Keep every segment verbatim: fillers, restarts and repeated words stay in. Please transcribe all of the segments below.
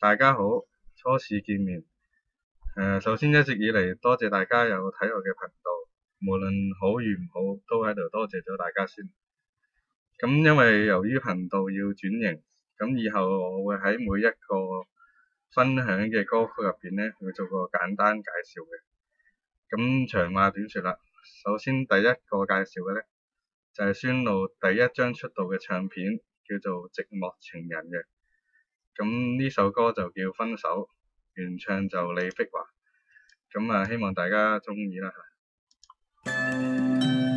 大家好，初次見面。誒、呃，首先一直以嚟多謝大家有睇我嘅頻道，無論好與唔好，都喺度多謝咗大家先。咁因為由於頻道要轉型，咁以後我會喺每一個分享嘅歌曲入邊咧，會做個簡單介紹嘅。咁長話短説啦，首先第一個介紹嘅咧，就係、是、宣露第一張出道嘅唱片，叫做《寂寞情人》嘅。咁呢首歌就叫《分手》，原唱就李碧華。咁啊，希望大家鍾意啦嚇。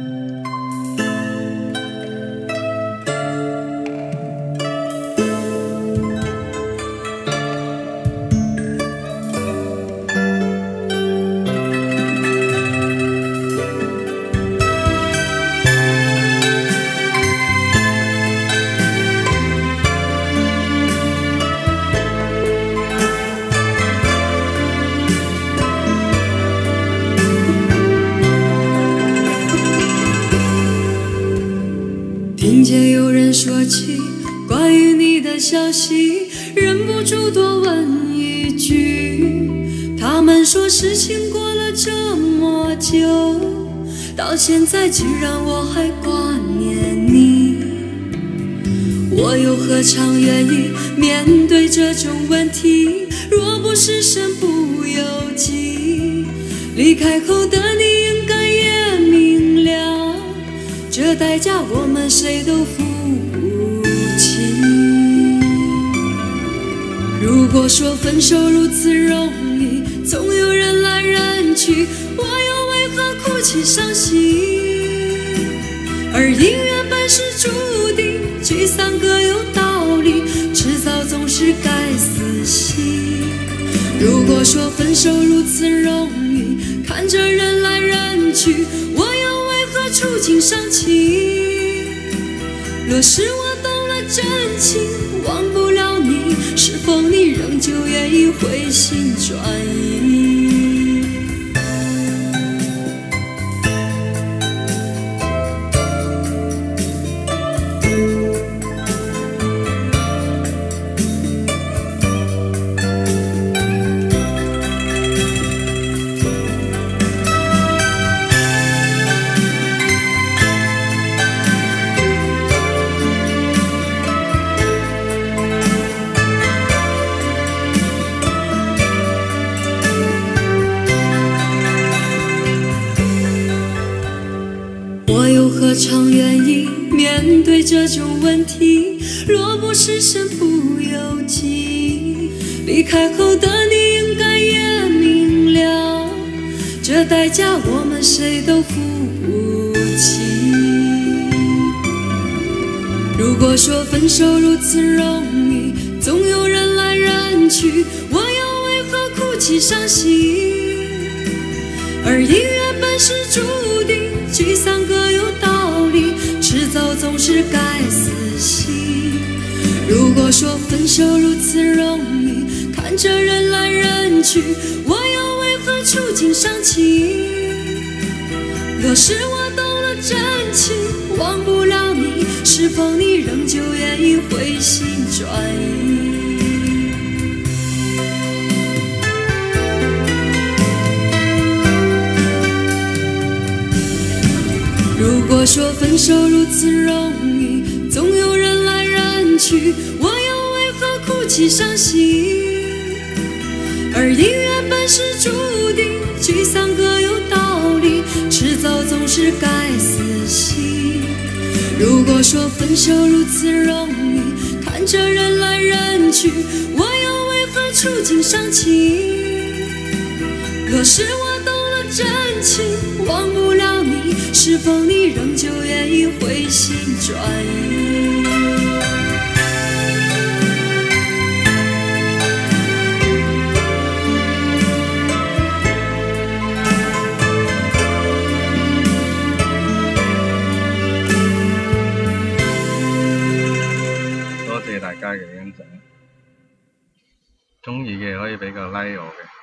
听见有人说起关于你的消息，忍不住多问一句，他们说事情过了这么久，到现在竟然我还挂念你，我又何尝愿意面对这种问题，若不是身不由己，离开后的你应该也明了，这代价我们谁都付不起。如果说分手如此容易，总有人来人去，我又为何哭泣伤心？而姻缘本是注定，聚散各有道理，迟早总是该死心。如果说分手如此容易，看着人来人去，我又为何触景伤情？若是我动了真情，忘不了你，是否你仍旧愿意回心转意？何尝愿意面对这种问题，若不是身不由己，离开后的你应该也明了，这代价我们谁都付不起。如果说分手如此容易，总有人来人去，我又为何哭泣伤心？而姻缘本是注定，聚散各有道理，迟早总是该死心。如果说分手如此容易，看着人来人去，我又为何触景伤情？若是我动了真情，忘不了你，是否你仍旧愿意回心转意？如果说分手如此容易，总有人来人去，我又为何哭泣伤心？而姻缘本是注定，聚散各有道理，迟早总是该死心。如果说分手如此容易，看着人来人去，我又为何触景伤情？若是我动了真情，忘不了你，是否你仍旧愿意回心转意？ 多謝大家嘅欣賞，鍾意嘅可以俾個 like 我嘅。